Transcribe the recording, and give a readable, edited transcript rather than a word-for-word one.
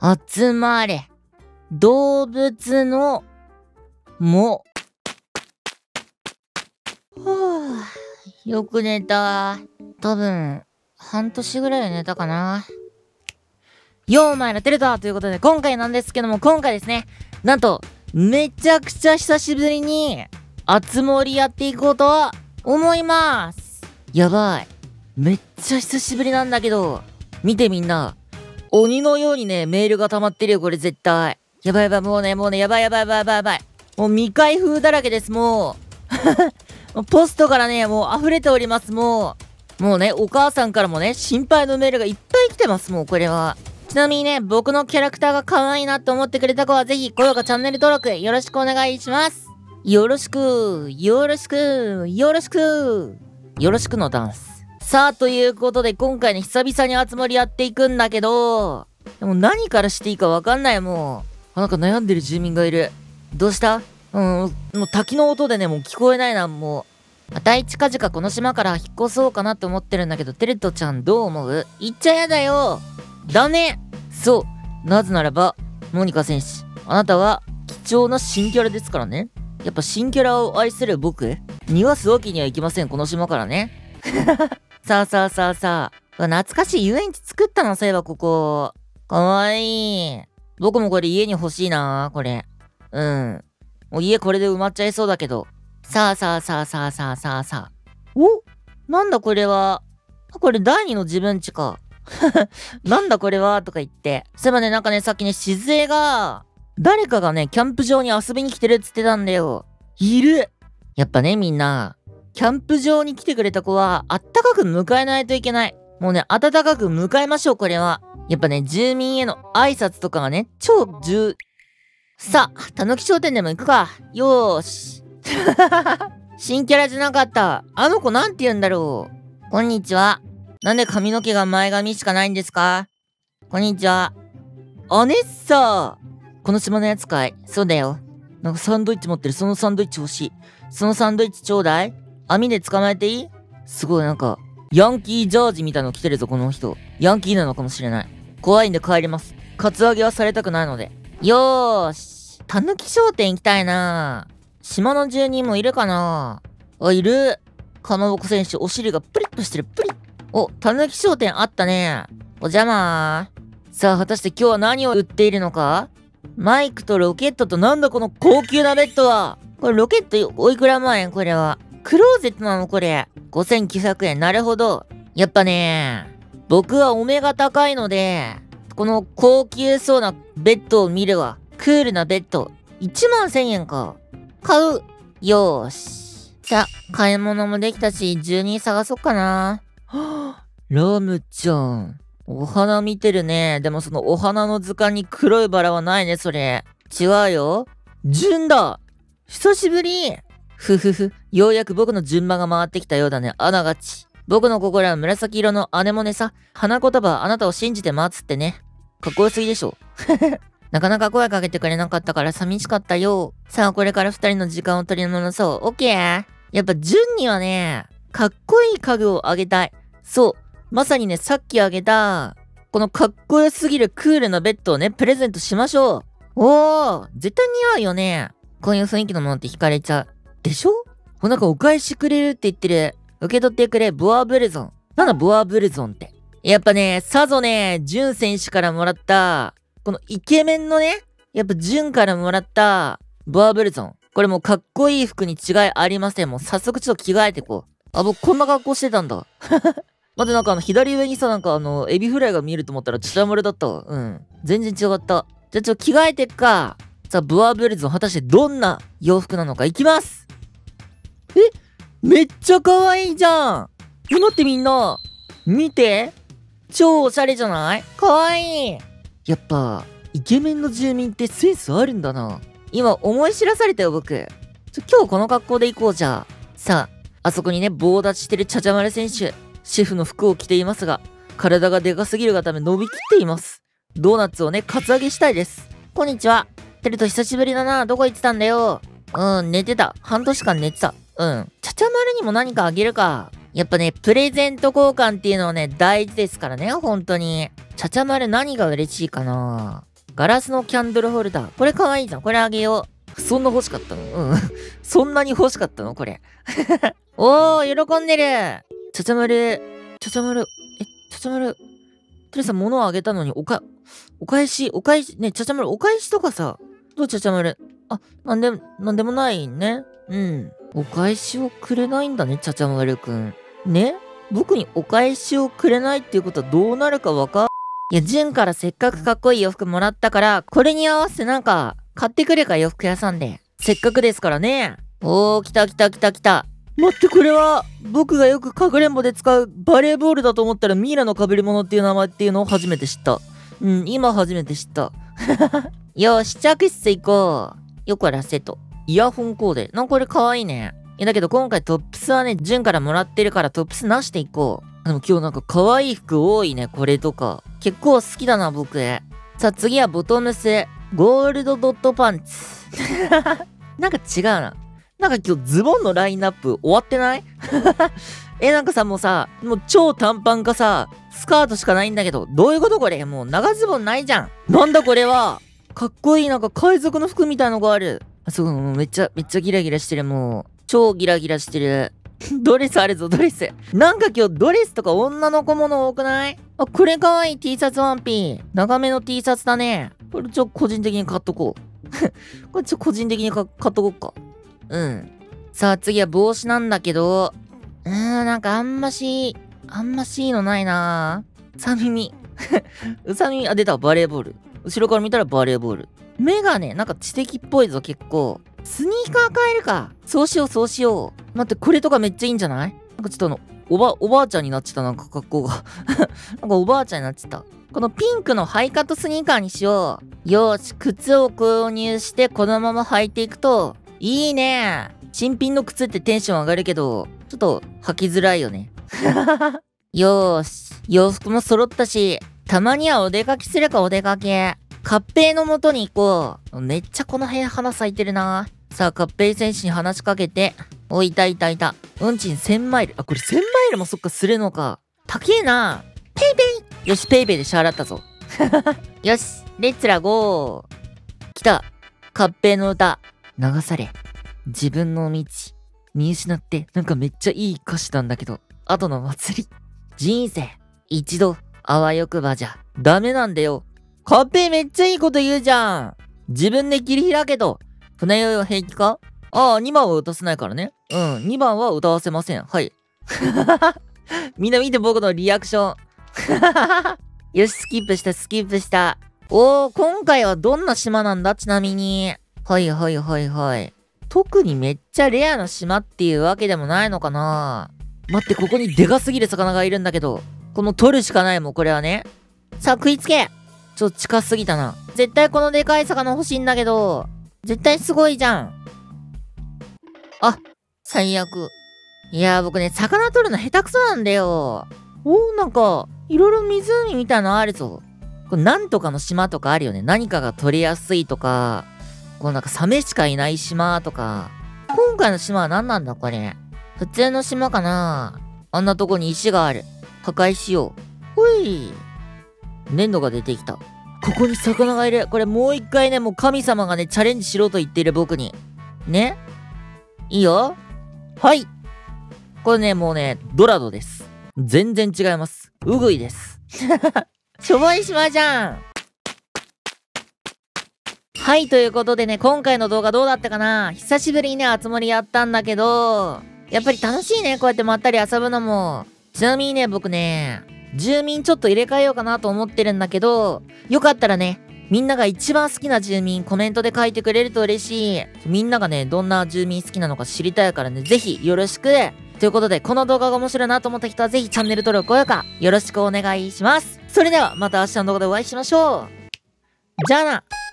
集まれ。動物の、も。はぁ、よく寝た。多分、半年ぐらい寝たかな。よー、お前らテレタということで、今回なんですけども、今回ですね、なんと、めちゃくちゃ久しぶりに、あつ森やっていこうと思います。やばい。めっちゃ久しぶりなんだけど、見てみんな。鬼のようにね、メールが溜まってるよ、これ絶対。やばいやばい、もうね、やばいやばいやばいやばいやばい。もう未開封だらけです、もう。ポストからね、もう溢れております、もう。もうね、お母さんからもね、心配のメールがいっぱい来てます、もうこれは。ちなみにね、僕のキャラクターが可愛いなって思ってくれた子はぜひ高評価、チャンネル登録よろしくお願いします。よろしく、よろしく、よろしく、よろしくのダンス。さあ、ということで今回ね、久々にあつ森やっていくんだけど、でも何からしていいかわかんないもう。なんか悩んでる住民がいる。どうした？もう滝の音でね、もう聞こえないな、もう。また近々この島から引っ越そうかなって思ってるんだけど、テレトちゃんどう思う？言っちゃやだよ。ダメ。そう。なぜならば、モニカ選手、あなたは貴重な新キャラですからね。やっぱ新キャラを愛する僕、逃がすわけにはいきません、この島からね。さあさあさあさあ。懐かしい遊園地作ったの、そういえばここ。かわいい。僕もこれ家に欲しいな、これ。うん。もう家これで埋まっちゃいそうだけど。さあさあさあさあさあさあさあ。お、なんだこれは。これ第二の自分家か。なんだこれはとか言って。そういえばね、なんかね、さっきね、静江が、誰かがね、キャンプ場に遊びに来てるっつってたんだよ。いる。やっぱね、みんな、キャンプ場に来てくれた子は、あったかく迎えないといけない。もうね、暖かく迎えましょう、これは。やっぱね、住民への挨拶とかがね、さあ、たぬき商店でも行くか。よーし。新キャラじゃなかった。あの子なんて言うんだろう。こんにちは。なんで髪の毛が前髪しかないんですか？こんにちは。アネッサー。この島のやつかい？そうだよ。なんかサンドイッチ持ってる。そのサンドイッチ欲しい。そのサンドイッチちょうだい。網で捕まえていい？すごいなんか、ヤンキージャージみたいの着てるぞ、この人。ヤンキーなのかもしれない。怖いんで帰ります。カツアゲはされたくないので。よーし。たぬき商店行きたいな。島の住人もいるかな？あ、いる。かまぼこ選手、お尻がプリッとしてる、プリッ。お、たぬき商店あったね。お邪魔ー。さあ、果たして今日は何を売っているのか？マイクとロケットとなんだこの高級なベッドは。これロケットおいくら万円これは。クローゼットなのこれ。5900円。なるほど。やっぱね、僕はお目が高いので、この高級そうなベッドを見るわ。クールなベッド。11000円か。買う。よーし。さあ、買い物もできたし、住人探そっかな。はぁ、ラムちゃん。お花見てるね。でもそのお花の図鑑に黒いバラはないね、それ。違うよ。純だ。久しぶり。ふふふ。ようやく僕の順番が回ってきたようだね。あながち。僕の心は紫色のアネモネさ。花言葉はあなたを信じて待つってね。かっこよすぎでしょ。なかなか声かけてくれなかったから寂しかったよ。さあ、これから二人の時間を取り戻そう。オッケー。やっぱ純にはね、かっこいい家具をあげたい。そう。まさにね、さっきあげた、このかっこよすぎるクールなベッドをね、プレゼントしましょう。おー、絶対似合うよね。こういう雰囲気のものって惹かれちゃう。でしょ？なんかお返しくれるって言ってる。受け取ってくれ、ボアブルゾン。なんだボアブルゾンって。やっぱね、さぞね、ジュン選手からもらった、このイケメンのね、やっぱジュンからもらった、ボアブルゾン。これもうかっこいい服に違いありません。もう早速ちょっと着替えてこう。あ、僕こんな格好してたんだ。待って、なんか左上にさ、なんかエビフライが見えると思ったら、チャマルだったわ。うん。全然違った。じゃあ着替えてっか。さあ、ボアブルゾン、果たしてどんな洋服なのか、いきます。めっちゃ可愛いじゃん。待ってみんな。見て。超おしゃれじゃない？可愛い。やっぱ、イケメンの住民ってセンスあるんだな。今思い知らされたよ、僕。今日この格好で行こうじゃあ。さあ、あそこにね、棒立ちしてるチャチャマル選手。シェフの服を着ていますが、体がでかすぎるがため伸びきっています。ドーナツをね、カツアゲしたいです。こんにちは。テルト久しぶりだな。どこ行ってたんだよ。寝てた。半年間寝てた。チャチャマルにも何かあげるか。やっぱね、プレゼント交換っていうのはね、大事ですからね、本当に。チャチャマル何が嬉しいかな。 ガラスのキャンドルホルダー。これかわいいじゃん。これあげよう。そんな欲しかったの？うん。そんなに欲しかったのこれ。おー、喜んでる。ちゃちゃまる。ちゃちゃまる。ちゃちゃまる。テレさん物をあげたのに、お返し、ね、ちゃちゃまる、お返しとかさ、どうちゃちゃまる。あ、なんでもないね。うん。お返しをくれないんだね、ちゃちゃまるくん。ね？僕にお返しをくれないっていうことはどうなるかいや、ジュンからせっかくかっこいい洋服もらったから、これに合わせてなんか、買ってくれか洋服屋さんで。せっかくですからね。おー、来た。待って、これは、僕がよくかくれんぼで使うバレーボールだと思ったらミイラの被り物っていう名前っていうのを初めて知った。うん、今初めて知った。よし、試着室行こう。よくあらセット。イヤホンコーデ。なんかこれかわいいね。いやだけど今回トップスはね、ジュンからもらってるからトップスなしでいこう。でも今日なんか可愛い服多いね、これとか。結構好きだな、僕。さあ次はボトムス。ゴールドドットパンツ。なんか違うな。なんか今日ズボンのラインナップ終わってないなんかさ、もうさ、もう超短パンかさ、スカートしかないんだけど、どういうことこれ？もう長ズボンないじゃん。なんだこれは。かっこいいなんか海賊の服みたいのがある。あ、そう、もうめっちゃギラギラしてる、もう。超ギラギラしてる。ドレスあるぞ、ドレス。なんか今日ドレスとか女の子もの多くない？あ、これかわいい T シャツワンピー。長めの T シャツだね。これ個人的に買っとこう。これ個人的に買っとこうか。うん。さあ次は帽子なんだけど、なんかあんましいいのないなぁ。うさ耳。うさ耳、あ、出た、バレーボール。後ろから見たらバレーボール。メガネ、なんか知的っぽいぞ、結構。スニーカー買えるか。そうしよう。待って、これとかめっちゃいいんじゃない？なんかちょっとおばあちゃんになっちゃった、なんか格好が。なんかおばあちゃんになっちゃった。このピンクのハイカットスニーカーにしよう。よーし、靴を購入してこのまま履いていくと、いいね。新品の靴ってテンション上がるけど、ちょっと履きづらいよね。よーし、洋服も揃ったし、たまにはお出かけするかお出かけ。カッペイの元に行こう。めっちゃこの辺花咲いてるな。さあ、カッペイ選手に話しかけて。お、いた。運賃1000マイル。あ、これ1000マイルもそっかするのか。高えな。ペイペイ。よし、ペイペイで支払ったぞ。よし、レッツラゴー。来た。カッペイの歌。流され。自分の道。見失って、なんかめっちゃいい歌詞なんだけど。後の祭り。人生。一度、あわよくばじゃ。ダメなんだよ。カッペイめっちゃいいこと言うじゃん。自分で切り開けと。船酔いは平気か？ああ、2番は歌せないからね。うん、2番は歌わせません。はい。みんな見て僕のリアクション。よし、スキップした。おー、今回はどんな島なんだちなみに。はい。特にめっちゃレアな島っていうわけでもないのかな。待って、ここにでかすぎる魚がいるんだけど。この取るしかないもん、これはね。さあ、食いつけ！ちょっと近すぎたな。絶対このでかい魚欲しいんだけど。絶対すごいじゃん。あ、最悪。いやー僕ね、魚取るの下手くそなんだよ。なんか、いろいろ湖みたいなのあるぞ。これなんとかの島とかあるよね。何かが取りやすいとか、こうなんかサメしかいない島とか。今回の島は何なんだこれ。普通の島かな？あんなとこに石がある。破壊しよう。ほい。粘土が出てきた。ここに魚がいる。これもう一回ね、もう神様がね、チャレンジしろと言っている僕に。ね？いいよ。はい。これね、もうね、ドラドです。全然違います。ウグイです。しょぼい島じゃん。はい、ということでね、今回の動画どうだったかな？久しぶりにね、集まりやったんだけど、やっぱり楽しいね、こうやってまったり遊ぶのも。ちなみにね、僕ね、住民ちょっと入れ替えようかなと思ってるんだけど、よかったらね、みんなが一番好きな住民コメントで書いてくれると嬉しい。みんながね、どんな住民好きなのか知りたいからね、ぜひよろしく。ということで、この動画が面白いなと思った人はぜひチャンネル登録、高評価、よろしくお願いします。それではまた明日の動画でお会いしましょう。じゃあな。